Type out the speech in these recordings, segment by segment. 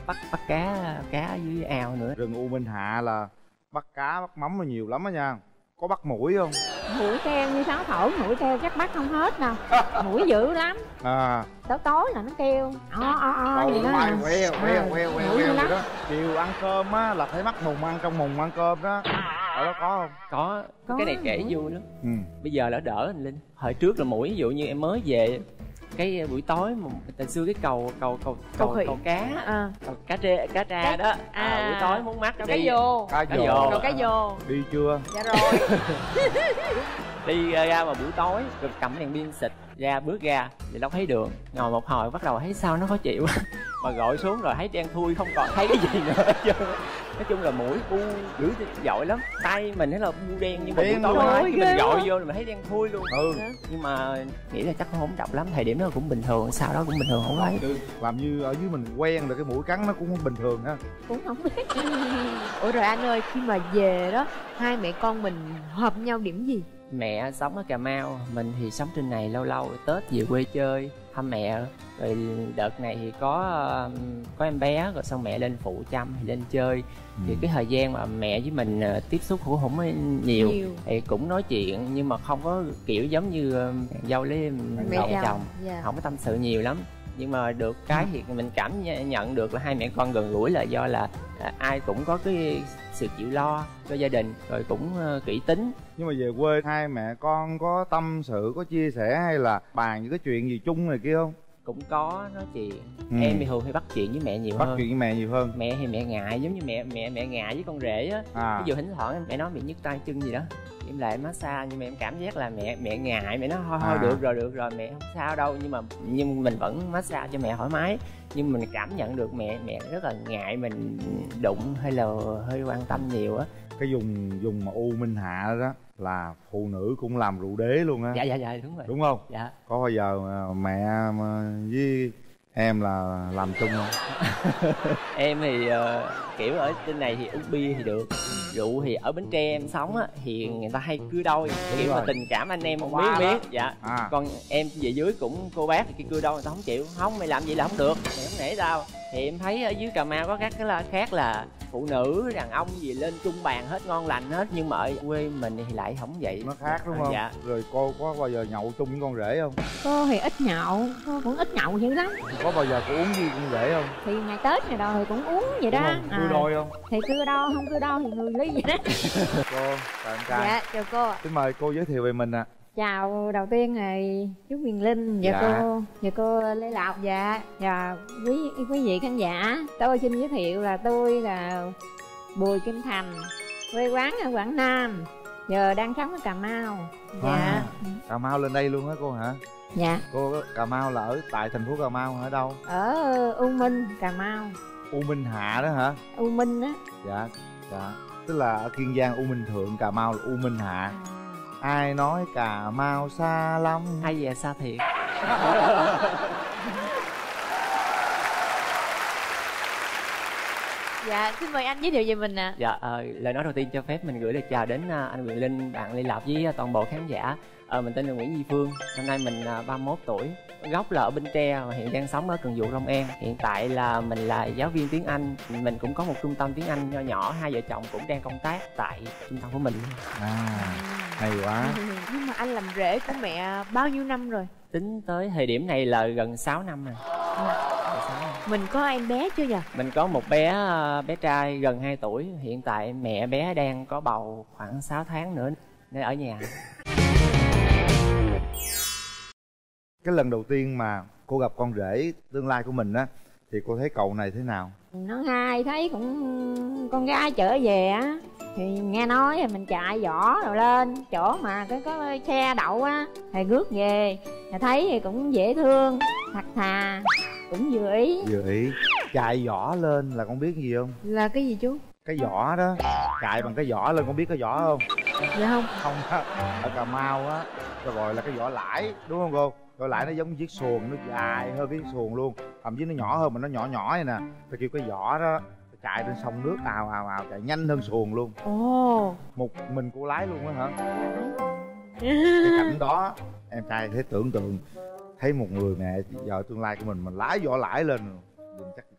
bắt cá ở dưới ao nữa. Rừng U Minh Hạ là bắt cá bắt mắm là nhiều lắm á nha. Có bắt muỗi không? Muỗi kêu như sáo thổ, muỗi kêu chắc bắt không hết đâu. Muỗi dữ lắm. Tối tối là nó kêu vậy đó. Queo vậy đó. Chiều ăn cơm á là thấy mắc mùng ăn trong mùng ăn cơm đó. Ở đó có không? Có cái này kể vui lắm. Bây giờ là đỡ anh Linh. Hồi trước là muỗi, ví dụ như em mới về cái buổi tối mà từ xưa cái cầu cá, cầu cá tra đó. Buổi tối muốn mắc cầu cá vô. Cầu cá vô. Đi chưa? Dạ rồi. Đi ra mà buổi tối rồi cầm đèn pin xịt ra, bước ra thì đâu thấy đường, ngồi một hồi bắt đầu thấy sao nó khó chịu mà gọi xuống rồi thấy đen thui, không còn thấy cái gì nữa hết trơn. Nói chung là muỗi bu dữ giỏi lắm, tay mình thấy là bu đen nhưng mà buổi tối mình gọi vô là mình thấy đen thui luôn. Nhưng mà nghĩ là chắc không độc lắm, thời điểm đó cũng bình thường, sau đó cũng bình thường, không thấy. Làm như ở dưới mình quen rồi cái mũi cắn nó cũng không bình thường ha. Cũng không biết. Ủa rồi anh ơi, khi mà về đó hai mẹ con mình hợp nhau điểm gì? Mẹ sống ở Cà Mau, mình thì sống trên này, lâu lâu Tết về quê chơi thăm mẹ. Rồi đợt này thì có em bé, rồi xong mẹ lên phụ chăm thì lên chơi. Thì cái thời gian mà mẹ với mình tiếp xúc cũng không có nhiều thì cũng nói chuyện nhưng mà không có kiểu giống như dâu với chồng. Không có tâm sự nhiều lắm. Nhưng mà được cái thì mình cảm nhận được là hai mẹ con gần gũi là do là ai cũng có cái sự chịu lo cho gia đình, rồi cũng kỹ tính. Nhưng mà về quê hai mẹ con có tâm sự, có chia sẻ hay là bàn những cái chuyện gì chung này kia không? Cũng có nói chuyện. Em thì thường hay bắt chuyện với mẹ nhiều hơn. Bắt chuyện với mẹ nhiều hơn. Mẹ thì mẹ ngại, giống như mẹ ngại với con rể á. Ví dụ thỉnh thoảng mẹ nói bị nhức tay chân gì đó, em lại massage nhưng mà em cảm giác là mẹ ngại, mẹ nói thôi được rồi mẹ không sao đâu, nhưng mình vẫn massage cho mẹ thoải mái. Nhưng mình cảm nhận được mẹ rất là ngại mình đụng hay là hơi quan tâm nhiều á. Cái vùng mà U Minh Hạ đó là phụ nữ cũng làm rượu đế luôn á. Dạ đúng rồi. Đúng không? Dạ. Có bao giờ mẹ với em là làm chung không? Em thì kiểu ở trên này thì uống bia thì được, rượu thì ở Bến Tre em sống á thì người ta hay cưa đôi, kiểu mà tình cảm anh em một miếng. Dạ. Còn em về dưới cũng cô bác thì cái cưa đôi người ta không chịu, không mày làm gì là không được, mày không nể tao. Thì em thấy ở dưới Cà Mau có các cái khác là phụ nữ đàn ông gì lên chung bàn hết, ngon lành hết, nhưng mà ở quê mình thì lại không vậy. Nó khác đúng không? Dạ. Rồi cô có bao giờ nhậu chung với con rể không? Cô thì ít nhậu, cô cũng ít nhậu dữ lắm. Có bao giờ cô uống với con rể không? Thì ngày Tết ngày đâu thì cũng uống vậy đó. Cưa đôi không? Thì cưa đôi, không cưa đôi thì người ly vậy đó. Cô, chào em trai. Dạ, chào cô ạ. Xin mời cô giới thiệu về mình ạ. Chào, đầu tiên là chú Huyền Linh và cô Lê Lộc và quý vị khán giả. Tôi xin giới thiệu là tôi là Bùi Kim Thành, quê quán ở Quảng Nam, giờ đang sống ở Cà Mau. Dạ. Cà Mau lên đây luôn hả cô hả? Dạ. Cô Cà Mau là ở tại thành phố Cà Mau ở đâu? Ở U Minh, Cà Mau. U Minh Hạ đó hả? U Minh á. Dạ. Tức là ở Kiên Giang U Minh Thượng, Cà Mau là U Minh Hạ. Ai nói Cà Mau xa lắm, hay về xa thiệt. Dạ, xin mời anh giới thiệu về mình ạ. Dạ, lời nói đầu tiên cho phép mình gửi lời chào đến anh Quyền Linh, bạn Lê Lộc với toàn bộ khán giả. Mình tên là Nguyễn Duy Phương, năm nay mình 31 tuổi, gốc là ở Bến Tre và hiện đang sống ở Cần Duộc, Long An. Hiện tại là mình là giáo viên tiếng Anh, mình cũng có một trung tâm tiếng Anh nho nhỏ, hai vợ chồng cũng đang công tác tại trung tâm của mình. Hay quá. Nhưng mà anh làm rể của mẹ bao nhiêu năm rồi? Tính tới thời điểm này là gần 6 năm rồi. Mình có em bé chưa nhỉ? Mình có một bé trai gần 2 tuổi. Hiện tại mẹ bé đang có bầu khoảng 6 tháng nữa nên ở nhà. Cái lần đầu tiên mà cô gặp con rể tương lai của mình á thì cô thấy cậu này thế nào? Nó hai thấy cũng con gái trở về á thì nghe nói thì mình chạy giỏ rồi lên chỗ mà có xe đậu á thì rước về, thì thấy thì cũng dễ thương, thật thà, cũng vừa ý. Chạy giỏ lên là con biết gì không? Là cái gì chú? Cái giỏ đó, chạy bằng cái giỏ lên, con biết cái giỏ không? Dạ không. Không á, ở Cà Mau á gọi là cái giỏ lãi, đúng không cô? Giỏ lãi nó giống như chiếc xuồng, nó dài hơn cái xuồng luôn, thậm chí nó nhỏ hơn mà nó nhỏ vậy nè. Phải kêu cái giỏ đó chạy trên sông nước ào chạy nhanh hơn xuồng luôn. Một mình cô lái luôn á hả? Cái cảnh đó em trai thấy tưởng tượng thấy một người mẹ vợ tương lai của mình lái giỏ lãi lên, chắc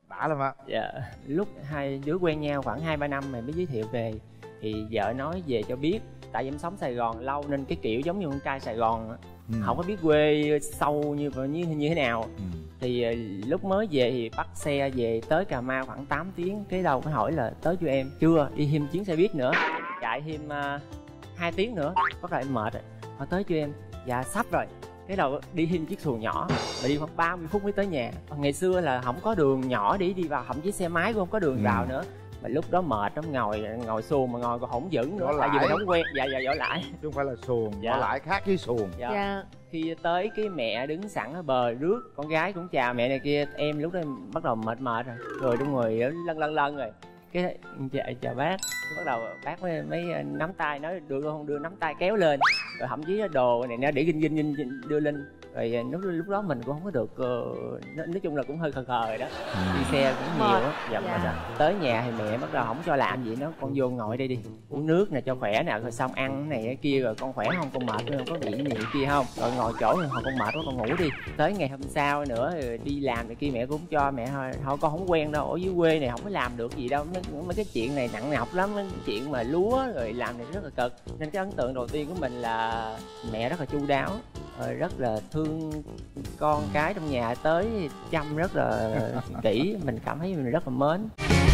đã lắm á. Dạ, lúc hai đứa quen nhau khoảng 2-3 năm rồi mới giới thiệu về. Thì vợ nói về cho biết, tại vì em sống Sài Gòn lâu nên cái kiểu giống như con trai Sài Gòn á, không có biết quê sâu như thế nào. Thì lúc mới về thì bắt xe về tới Cà Mau khoảng 8 tiếng. Cái đầu mới hỏi là tới chưa em? Chưa, đi thêm chuyến xe buýt nữa, chạy thêm 2 tiếng nữa. Bắt đầu em mệt rồi, hỏi tới chưa em? Dạ sắp rồi. Cái đầu đi thêm chiếc xuồng nhỏ mà đi khoảng 30 phút mới tới nhà. Ngày xưa là không có đường nhỏ để đi vào, thậm chí xe máy cũng không có đường vào nữa. Mà lúc đó mệt lắm, ngồi xuồng mà ngồi còn không vững nữa, tại vì mình không quen. Dạ vỏ lãi chứ không phải là xuồng. Vỏ lãi khác với xuồng. Dạ. Khi tới cái mẹ đứng sẵn ở bờ rước, con gái cũng chào mẹ này kia. Em lúc đó em bắt đầu mệt rồi đúng rồi, lân rồi. Cái chào bác, bắt đầu bác mới nắm tay nói được không, đưa nắm tay kéo lên, rồi thậm chí đồ này nó để ginh đưa lên. Rồi lúc đó mình cũng không có được, nói chung là cũng hơi khờ rồi đó. Đi xe cũng nhiều á. Dạ. Tới nhà thì mẹ bắt đầu không cho làm gì, nó con vô ngồi đây đi, uống nước nè cho khỏe nè, rồi xong ăn cái này cái kia, rồi con khỏe không, con mệt không, có bị gì kia không, rồi ngồi chỗ rồi con mệt quá con ngủ đi. Tới ngày hôm sau nữa rồi đi làm này kia mẹ cũng cho, mẹ thôi con không quen đâu, ở dưới quê này không có làm được gì đâu, mấy cái chuyện này nặng nhọc lắm, mấy chuyện mà lúa rồi làm này rất là cực. Nên cái ấn tượng đầu tiên của mình là mẹ rất là chu đáo, rất là thương con cái trong nhà, tới chăm rất là kỹ, mình cảm thấy mình rất là mến.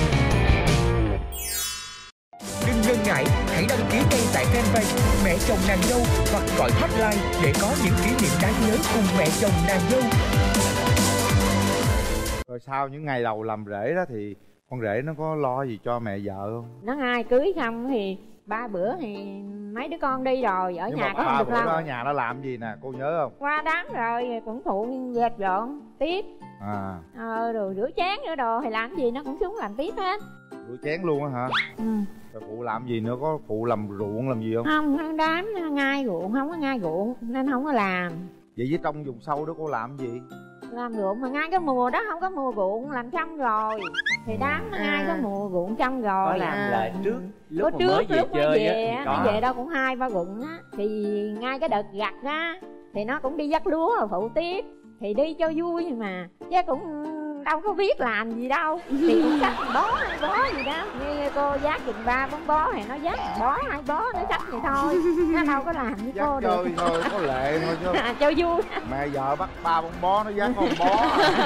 Đừng ngần ngại, hãy đăng ký ngay tại fanpage Mẹ Chồng Nàng Dâu hoặc gọi hotline để có những kỷ niệm đáng nhớ cùng mẹ chồng nàng dâu. Rồi sau những ngày đầu làm rể đó thì con rể nó có lo gì cho mẹ vợ không? Nó ai cưới xong thì 3 bữa thì mấy đứa con đi rồi, ở nhà có không được lâu. Ở nhà nó làm gì nè, cô nhớ không? Qua đám rồi cũng phụ dẹp dọn tiếp. Rồi rửa chén rửa đồ thì làm gì nó cũng xuống làm tiếp hết. Rửa chén luôn á hả? Rồi phụ làm gì nữa, có phụ làm ruộng làm gì không? Không, đám ngai ruộng, không có ngai ruộng nên không có làm. Vậy với trong vùng sâu đó cô làm gì? Làm ruộng mà ngay cái mùa đó không có mùa ruộng làm xong rồi thì đám ngay có mùa ruộng xong rồi. Có làm là trước lúc mới chơi á, nó về đâu cũng 2-3 ruộng á, thì ngay cái đợt gặt á thì nó cũng đi dắt lúa rồi phụ tiếp, thì đi cho vui mà chứ cũng đâu có biết làm gì đâu, thì cũng xách bó 2 bó gì đó, như cô giác chừng 3-4 bó thì nó giác 1 bó 2 bó, nó xách vậy thôi, nó đâu có làm với cô được. Chơi thôi, có lệ thôi chứ. Cho vui. Mẹ vợ bắt 3-4 bó nó giác có 1 bó.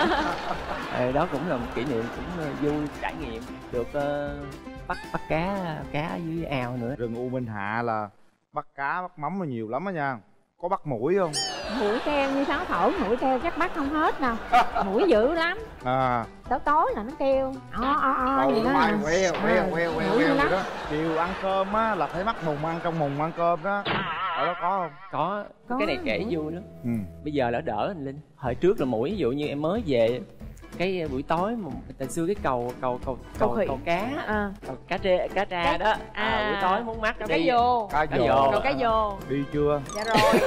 Đó cũng là một kỷ niệm cũng vui, trải nghiệm được bắt cá ở dưới ao nữa. Rừng U Minh Hạ là bắt cá bắt mắm là nhiều lắm đó nha. Có bắt muỗi không? Muỗi kêu như sáo thổ, muỗi kêu chắc bắt không hết đâu. Muỗi dữ lắm. Tối là nó kêu vậy đó. Queo vậy đó. Chiều ăn cơm á là thấy mắc mùng ăn, trong mùng ăn cơm đó. Ở đó có không? Có. Cái này kể vui lắm. Bây giờ là đỡ anh Linh. Hồi trước là muỗi, ví dụ như em mới về cái buổi tối mà từ xưa cái cầu cá, cá tra đó, buổi tối muốn mắc đi cá vô đi chưa? Dạ rồi.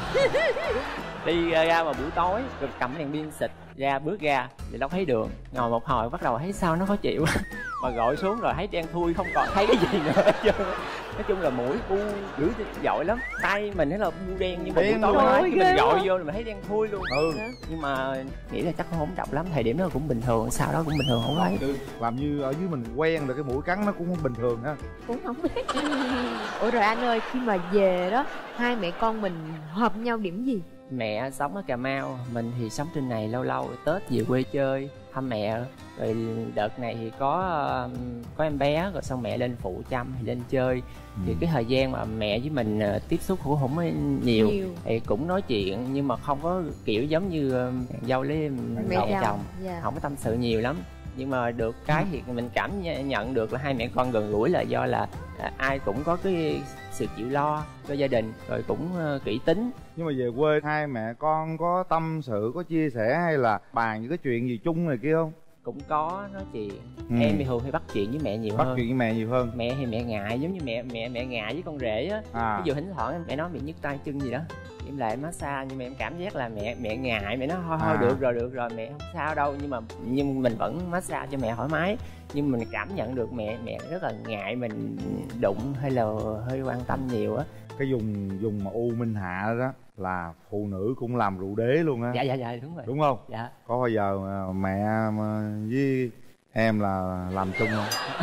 Đi ra mà buổi tối rồi cầm đèn pin xịt ra, bước ra thì đâu thấy đường, ngồi một hồi bắt đầu thấy sao nó khó chịu mà gọi xuống rồi thấy đen thui, không còn thấy cái gì nữa hết trơn. Nói chung là muỗi bu dữ dội lắm, tay mình thấy là bu đen, nhưng mà buổi tối mình gọi vô là mình thấy đen thui luôn. Nhưng mà nghĩ là chắc không độc lắm, thời điểm đó cũng bình thường, sau đó cũng bình thường, không thấy. Làm như ở dưới mình quen rồi, cái mũi cắn nó cũng không bình thường ha. Cũng không biết. Ủa rồi anh ơi, khi mà về đó hai mẹ con mình hợp nhau điểm gì? Mẹ sống ở Cà Mau, mình thì sống trên này, lâu lâu Tết về quê chơi thăm mẹ. Rồi đợt này thì có em bé, rồi xong mẹ lên phụ chăm thì lên chơi. Thì cái thời gian mà mẹ với mình tiếp xúc cũng không có nhiều. Thì cũng nói chuyện nhưng mà không có kiểu giống như dâu với mẹ chồng. Không có tâm sự nhiều lắm. Nhưng mà được cái thì mình cảm nhận được là hai mẹ con gần gũi là do là ai cũng có cái sự chịu lo cho gia đình, rồi cũng kỹ tính. Nhưng mà về quê hai mẹ con có tâm sự, có chia sẻ hay là bàn những cái chuyện gì chung này kia không? Cũng có nói chuyện. Em thì thường hay bắt chuyện với mẹ nhiều hơn. Bắt chuyện với mẹ nhiều hơn. Mẹ thì mẹ ngại, giống như mẹ ngại với con rể á. Ví dụ thỉnh thoảng mẹ nói bị nhức tay chân gì đó, em lại massage, nhưng mà em cảm giác là mẹ ngại, mẹ nói thôi được rồi mẹ không sao đâu, nhưng mình vẫn massage cho mẹ thoải mái. Nhưng mình cảm nhận được mẹ rất là ngại mình đụng hay là hơi quan tâm nhiều á. Cái vùng mà U Minh Hạ đó là phụ nữ cũng làm rượu đế luôn á. Dạ đúng rồi. Đúng không? Dạ. Có bao giờ mẹ với em là làm chung không?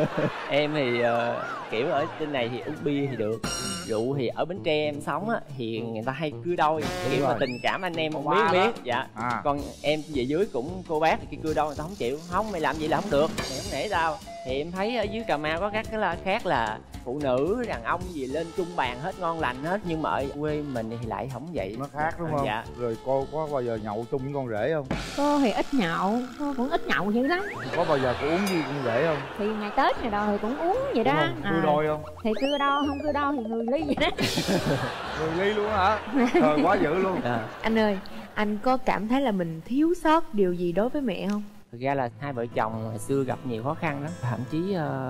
Em thì kiểu ở trên này thì uống bia thì được, rượu thì ở Bến Tre em sống á thì người ta hay cưa đôi, kiểu mà tình cảm anh em một miếng. Dạ. Còn em về dưới cũng cô bác thì cái cưa đôi người ta không chịu, không mày làm gì là không được, mày không nể tao. Thì em thấy ở dưới Cà Mau có các cái khác là phụ nữ đàn ông gì lên chung bàn hết, ngon lành hết, nhưng mà ở quê mình thì lại không vậy. Nó khác đúng không? Dạ. Rồi cô có bao giờ nhậu chung với con rể không? Cô thì ít nhậu, cô cũng ít nhậu dữ lắm. Có bao giờ cô uống với con rể không? Thì ngày Tết ngày đâu thì cũng uống vậy đó. Cưa đôi không? Thì cưa đôi, không cưa đôi thì người ly vậy đó. Người ly luôn hả? Trời quá dữ luôn. Anh ơi, anh có cảm thấy là mình thiếu sót điều gì đối với mẹ không? Thực ra là hai vợ chồng hồi xưa gặp nhiều khó khăn lắm, thậm chí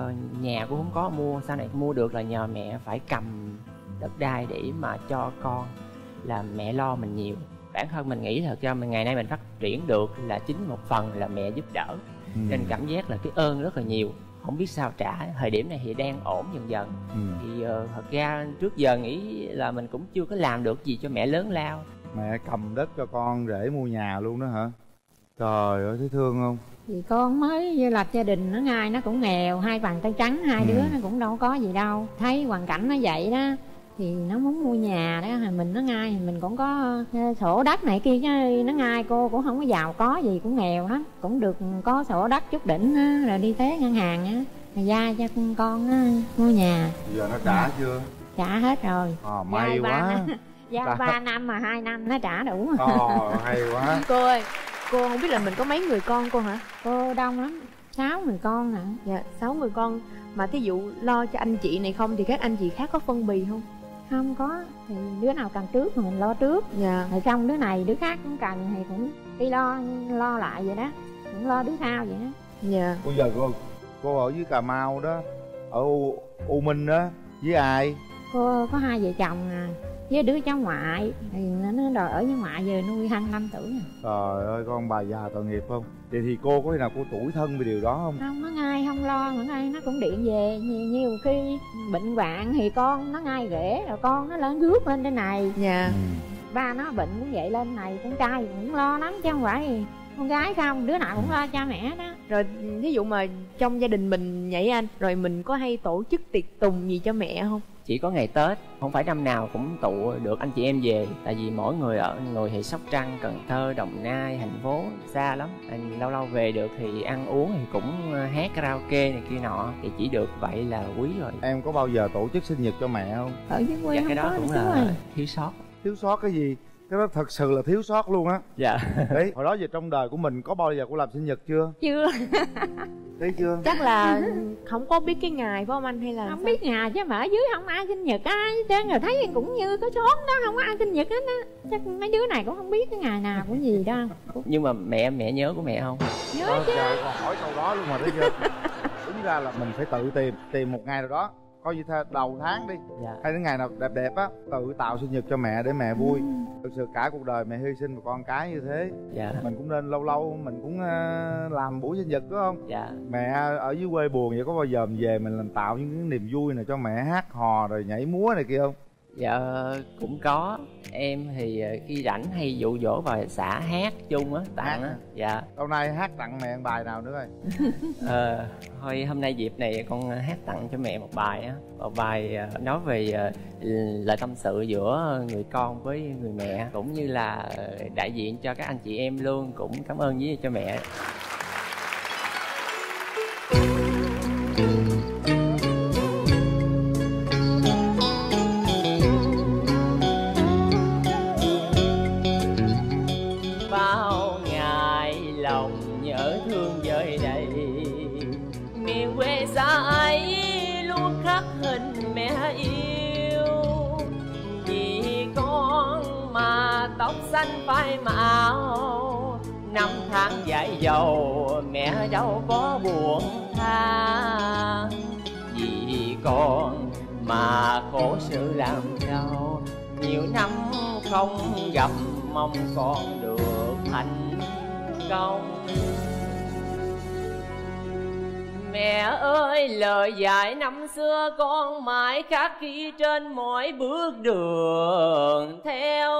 nhà cũng không có mua, sau này mua được là nhờ mẹ phải cầm đất đai để mà cho con, là mẹ lo mình nhiều. Bản thân mình nghĩ thật ra mình ngày nay mình phát triển được là chính một phần là mẹ giúp đỡ, nên cảm giác là cái ơn rất là nhiều, không biết sao trả. Thời điểm này thì đang ổn dần dần. Thì thật ra trước giờ nghĩ là mình cũng chưa có làm được gì cho mẹ lớn lao. Mẹ cầm đất cho con rể mua nhà luôn đó hả? Trời ơi, thấy thương không? Thì con mới lập gia đình, nó ngay nó cũng nghèo, hai bàn tay trắng, hai đứa nó cũng đâu có gì đâu. Thấy hoàn cảnh nó vậy đó thì nó muốn mua nhà đó, thì mình nó ngay thì mình cũng có sổ đất này kia chứ. Nó ngay cô cũng không có giàu có gì, cũng nghèo lắm, cũng được có sổ đất chút đỉnh á, rồi đi tới ngân hàng á, rồi vay cho con á, mua nhà. Bây giờ nó trả chưa? Trả hết rồi. May quá. Giao 3 năm mà 2 năm nó trả đủ. Hay quá. Cô ơi, cô không biết là mình có mấy người con cô hả? Cô đông lắm, 6 người con hả? Dạ, 6 người con. Mà thí dụ lo cho anh chị này không thì các anh chị khác có phân bì không? Không có, thì đứa nào cần trước thì mình lo trước. Dạ. Rồi xong đứa này đứa khác cũng cần thì cũng đi lo lại vậy đó, cũng lo đứa sau vậy đó. Dạ. Bây giờ cô ở dưới Cà Mau đó, ở U Minh đó, với ai? Cô có 2 vợ chồng với đứa cháu ngoại, thì nó đòi ở với ngoại giờ nuôi 25 tuổi rồi. Trời ơi, con bà già tội nghiệp không? Vậy thì cô có khi nào cô tủi thân về điều đó không? Không, nó ngay không lo, nó ngay nó cũng điện về. Nhiều khi bệnh hoạn thì con nó ngay rễ, rồi con nó lớn rước lên trên này. Dạ. Ba nó bệnh cũng vậy lên này, con trai cũng lo lắm chứ không phải con gái không, đứa nào cũng lo cha mẹ đó. Rồi ví dụ mà trong gia đình mình nhảy anh, rồi mình có hay tổ chức tiệc tùng gì cho mẹ không? Chỉ có ngày Tết, không phải năm nào cũng tụ được anh chị em về. Tại vì mỗi người ở người thì Sóc Trăng, Cần Thơ, Đồng Nai, thành phố xa lắm. Lâu lâu về được thì ăn uống thì cũng hát karaoke này kia nọ, thì chỉ được vậy là quý rồi. Em có bao giờ tổ chức sinh nhật cho mẹ không? Ở dưới quê Dạ, không cái đó có cũng là là thiếu sót. Thiếu sót cái gì? Cái đó thật sự là thiếu sót luôn á. Dạ. Đấy, hồi đó giờ trong đời của mình có bao giờ cô làm sinh nhật chưa? chưa. Thấy chưa? Chắc là không có biết cái ngày phải không anh, hay là Không sao? biết ngày chứ mà ở dưới không ai sinh nhật ai hết trơn, rồi thấy cũng như có xóm đó không có ai sinh nhật hết á. Chắc mấy đứa này cũng không biết cái ngày nào cũng gì đâu. Nhưng mà mẹ nhớ của mẹ không? Nhớ chứ. Trời, còn hỏi câu đó luôn mà thấy chưa? Đúng ra là mình phải tự tìm một ngày nào đó, coi như theo đầu tháng đi, hay đến ngày nào đẹp đẹp á, tự tạo sinh nhật cho mẹ để mẹ vui. Thực sự cả cuộc đời mẹ hy sinh một con cái như thế, mình cũng nên lâu lâu mình cũng làm buổi sinh nhật đúng không? Mẹ ở dưới quê buồn vậy, có bao giờ mình về mình làm tạo những cái niềm vui này cho mẹ, hát hò rồi nhảy múa này kia không? Dạ cũng có. Em thì khi rảnh hay dụ dỗ vào xã hát chung á, tặng á. Dạ. Lâu nay hát tặng mẹ một bài nào nữa rồi? Thôi hôm nay dịp này con hát tặng cho mẹ một bài á. Một bài nói về lời tâm sự giữa người con với người mẹ, cũng như là đại diện cho các anh chị em luôn. Cũng cảm ơn với cho mẹ. Bao ngày lòng nhớ thương vơi đầy, miền quê xa ấy luôn khắc hình mẹ yêu. Vì con mà tóc xanh phai màu, năm tháng dãi dầu mẹ đâu có buồn than. Vì con mà khổ sự làm đau, nhiều năm không gặp mong con được thành công. Mẹ ơi lời dạy năm xưa con mãi khắc ghi trên mỗi bước đường theo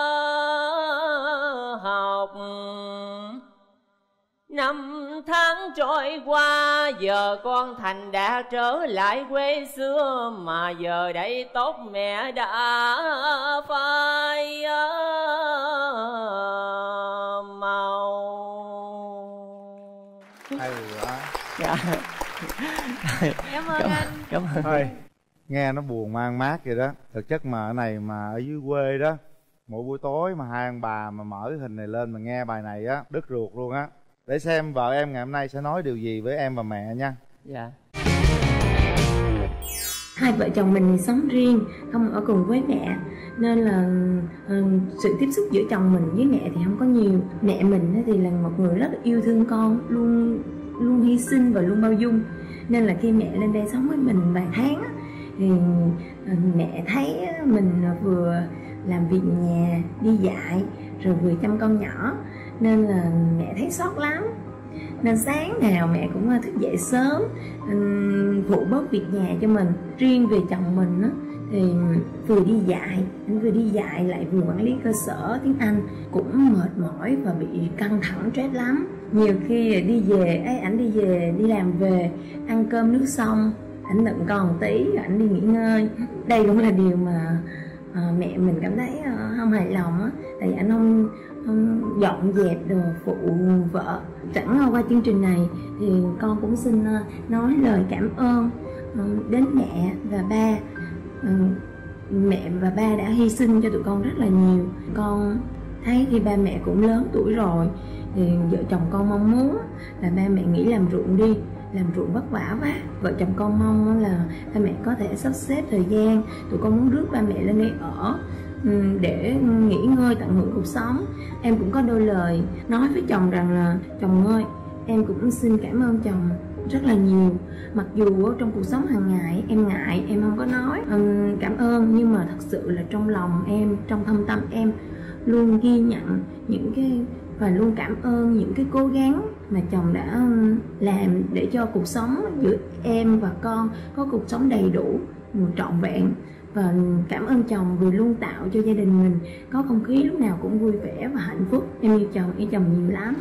học. Năm tháng trôi qua giờ con thành đã trở lại quê xưa, mà giờ đây tóc mẹ đã phai màu. Hay quá. Dạ. Cảm ơn anh. Cảm ơn. Thôi, nghe nó buồn man mát vậy đó. Thực chất mà ở này mà ở dưới quê đó, mỗi buổi tối mà hai ông bà mà mở cái hình này lên mà nghe bài này á, đứt ruột luôn á. Để xem vợ em ngày hôm nay sẽ nói điều gì với em và mẹ nha. Dạ. Hai vợ chồng mình thì sống riêng, không ở cùng với mẹ, nên là sự tiếp xúc giữa chồng mình với mẹ thì không có nhiều. Mẹ mình thì là một người rất là yêu thương con, luôn hy sinh và luôn bao dung. Nên là khi mẹ lên đây sống với mình vài tháng thì mẹ thấy mình vừa làm việc nhà, đi dạy rồi vừa chăm con nhỏ, nên là mẹ thấy xót lắm. Nên sáng nào mẹ cũng thức dậy sớm phụ bớt việc nhà cho mình. Riêng về chồng mình á, thì vừa đi dạy lại vừa quản lý cơ sở tiếng Anh, cũng mệt mỏi và bị căng thẳng stress lắm. Nhiều khi ảnh đi về đi làm về ăn cơm nước xong, ảnh đựng con một tí rồi ảnh đi nghỉ ngơi. Đây cũng là điều mà mẹ mình cảm thấy không hài lòng á, tại vì ảnh không dọn dẹp đồ phụ vợ. Sẵn qua chương trình này thì con cũng xin nói lời cảm ơn đến mẹ và ba. Mẹ và ba đã hy sinh cho tụi con rất là nhiều. Con thấy khi ba mẹ cũng lớn tuổi rồi thì vợ chồng con mong muốn là ba mẹ nghỉ làm ruộng đi, làm ruộng vất vả quá. Vợ chồng con mong là ba mẹ có thể sắp xếp thời gian, tụi con muốn rước ba mẹ lên đây ở để nghỉ ngơi tận hưởng cuộc sống. Em cũng có đôi lời nói với chồng rằng là chồng ơi, em cũng xin cảm ơn chồng rất là nhiều. Mặc dù trong cuộc sống hàng ngày em ngại, em không có nói cảm ơn, nhưng mà thật sự là trong lòng em, trong thâm tâm em luôn ghi nhận những cái và luôn cảm ơn những cái cố gắng mà chồng đã làm để cho cuộc sống giữa em và con có cuộc sống đầy đủ, trọn vẹn. Và cảm ơn chồng vì luôn tạo cho gia đình mình có không khí lúc nào cũng vui vẻ và hạnh phúc. Em yêu chồng nhiều lắm.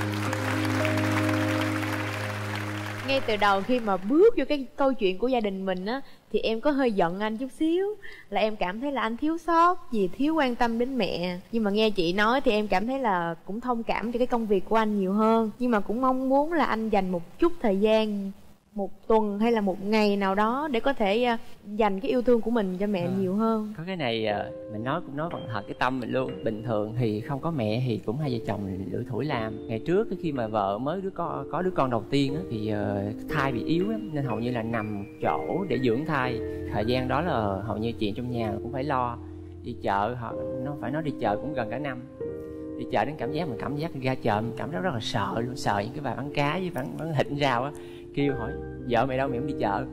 Ngay từ đầu khi mà bước vô cái câu chuyện của gia đình mình á, thì em có hơi giận anh chút xíu, là em cảm thấy là anh thiếu sót vì thiếu quan tâm đến mẹ. Nhưng mà nghe chị nói thì em cảm thấy là cũng thông cảm cho cái công việc của anh nhiều hơn, nhưng mà cũng mong muốn là anh dành một chút thời gian, một tuần hay là một ngày nào đó để có thể dành cái yêu thương của mình cho mẹ nhiều hơn. Có cái này mình cũng nói bằng thật cái tâm mình luôn. Bình thường thì không có mẹ thì cũng hai vợ chồng lủi thủi làm. Ngày trước khi mà vợ mới có đứa con đầu tiên á, thì thai bị yếu lắm, nên hầu như là nằm chỗ để dưỡng thai. Thời gian đó là hầu như chuyện trong nhà cũng phải lo. Đi chợ, nó phải nói đi chợ cũng gần cả năm. Đi chợ đến mình cảm giác ra chợ mình cảm giác rất là sợ luôn, sợ những cái bà bán cá với bán thịt rau á. Kêu hỏi vợ mẹ đâu, mẹ không đi chợ.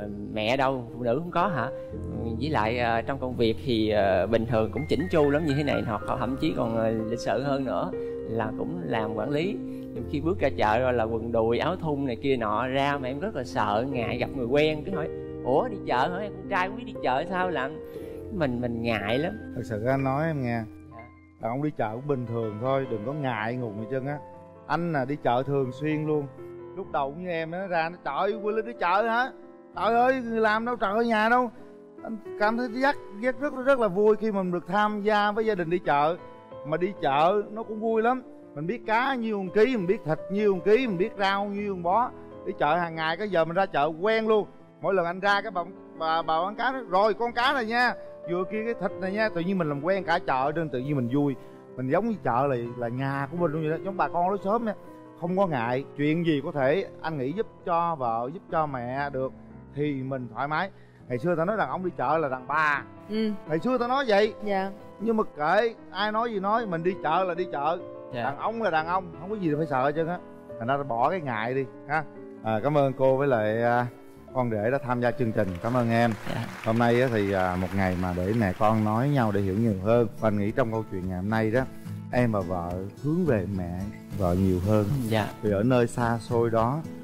Mẹ đâu, phụ nữ không có hả? Với lại trong công việc thì bình thường cũng chỉnh chu lắm như thế này, hoặc thậm chí còn lịch sự hơn nữa, là cũng làm quản lý. Nhưng khi bước ra chợ rồi là quần đùi áo thun này kia nọ ra mà em rất là sợ, ngại gặp người quen. Cứ hỏi ủa đi chợ hả? Con trai cũng biết đi chợ sao làm? Mình ngại lắm. Thật sự anh nói em nghe, đàn ông đi chợ cũng bình thường thôi, đừng có ngại ngùng gì chân á. Anh đi chợ thường xuyên luôn. Lúc đầu cũng như em nó ra, nó trời ơi Quyền Linh đi chợ hả? Trời ơi người làm đâu, trời ơi nhà đâu. Anh cảm thấy rất là vui khi mà mình được tham gia với gia đình đi chợ. Mà đi chợ nó cũng vui lắm. Mình biết cá nhiêu 1 ký, mình biết thịt nhiêu 1 ký, mình biết rau nhiêu 1 bó. Đi chợ hàng ngày, cái giờ mình ra chợ quen luôn. Mỗi lần anh ra cái bà bán cá đó, rồi con cá này nha, vừa kia cái thịt này nha. Tự nhiên mình làm quen cả chợ nên tự nhiên mình vui. Mình giống như chợ là nhà của mình luôn vậy đó. Giống bà con nói sớm nha, không có ngại. Chuyện gì có thể anh nghĩ giúp cho vợ, giúp cho mẹ được thì mình thoải mái. Ngày xưa ta nói đàn ông đi chợ là đàn bà. Ngày xưa ta nói vậy. Dạ. Nhưng mà kệ ai nói gì nói, mình đi chợ là đi chợ. Dạ. Đàn ông là đàn ông, không có gì phải sợ hết trơn á. Thành ra bỏ cái ngại đi ha. Cảm ơn cô với lại con rể đã tham gia chương trình. Cảm ơn em. Dạ. Hôm nay thì một ngày mà để mẹ con nói nhau để hiểu nhiều hơn. Và anh nghĩ trong câu chuyện ngày hôm nay đó, em và vợ hướng về mẹ vợ nhiều hơn. Dạ. Vì ở nơi xa xôi đó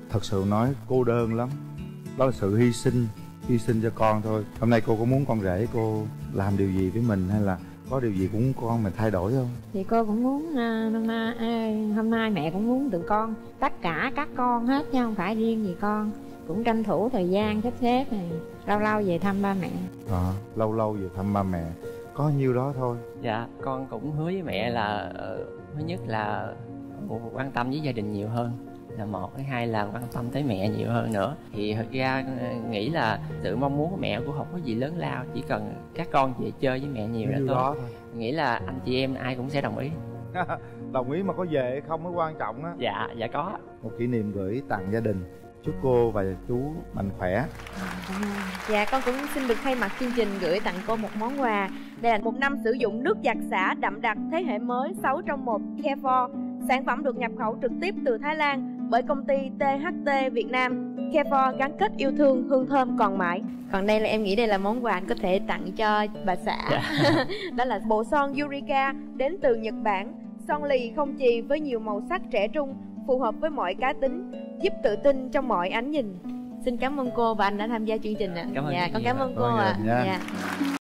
thật sự nói cô đơn lắm. Đó là sự hy sinh cho con thôi. Hôm nay cô có muốn con rể cô làm điều gì với mình, hay là có điều gì cũng muốn con mình thay đổi không? Thì cô cũng muốn hôm nay mẹ cũng muốn tụi con, tất cả các con hết chứ không phải riêng gì con, cũng tranh thủ thời gian sắp xếp này, lâu lâu về thăm ba mẹ. Lâu lâu về thăm ba mẹ, có nhiêu đó thôi. Dạ, con cũng hứa với mẹ là thứ nhất là quan tâm với gia đình nhiều hơn là một, cái hai là quan tâm tới mẹ nhiều hơn nữa. Thì thật ra nghĩ là sự mong muốn của mẹ cũng không có gì lớn lao, chỉ cần các con về chơi với mẹ nhiều là tốt. Nghĩ là anh chị em ai cũng sẽ đồng ý. Đồng ý mà có về hay không mới quan trọng á. Dạ có. Một kỷ niệm gửi tặng gia đình. Chúc cô và chú mạnh khỏe. Dạ, con cũng xin được thay mặt chương trình gửi tặng cô một món quà. Đây là 1 năm sử dụng nước giặt xả đậm đặc thế hệ mới 6 trong 1 Care4. Sản phẩm được nhập khẩu trực tiếp từ Thái Lan bởi công ty THT Việt Nam. Care4 gắn kết yêu thương, hương thơm còn mãi. Còn đây là em nghĩ đây là món quà anh có thể tặng cho bà xã. Đó là bộ son Eureka đến từ Nhật Bản. Son lì không chì với nhiều màu sắc trẻ trung, phù hợp với mọi cá tính, giúp tự tin trong mọi ánh nhìn. Xin cảm ơn cô và anh đã tham gia chương trình ạ. Cảm ơn. Dạ, con cảm ơn cô ạ. Dạ.